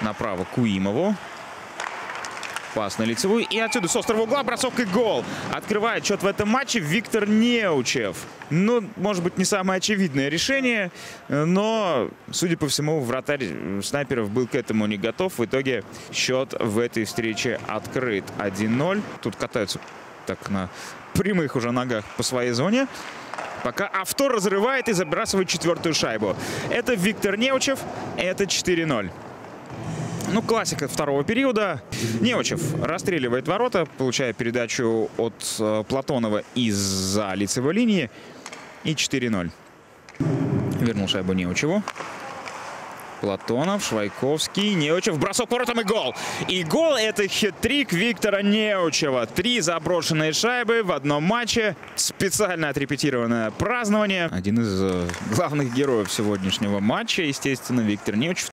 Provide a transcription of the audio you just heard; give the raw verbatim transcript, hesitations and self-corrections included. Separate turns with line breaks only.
Направо Куимову. Пас на лицевую. И отсюда с острого угла бросок и гол. Открывает счет в этом матче Виктор Неучев. Ну, может быть, не самое очевидное решение, но, судя по всему, вратарь снайперов был к этому не готов. В итоге счет в этой встрече открыт. один ноль. Тут катаются так на прямых уже ногах по своей зоне. Пока авто разрывает и забрасывает четвертую шайбу. Это Виктор Неучев. Это четыре ноль. Ну, классика второго периода. Неучев расстреливает ворота, получая передачу от э, Платонова из-за лицевой линии. И четыре ноль. Вернул шайбу Неучеву. Платонов, Швайковский, Неучев, бросок воротом и гол. И гол — это хет-трик Виктора Неучева. Три заброшенные шайбы в одном матче. Специально отрепетированное празднование. Один из э, главных героев сегодняшнего матча, естественно, Виктор Неучев.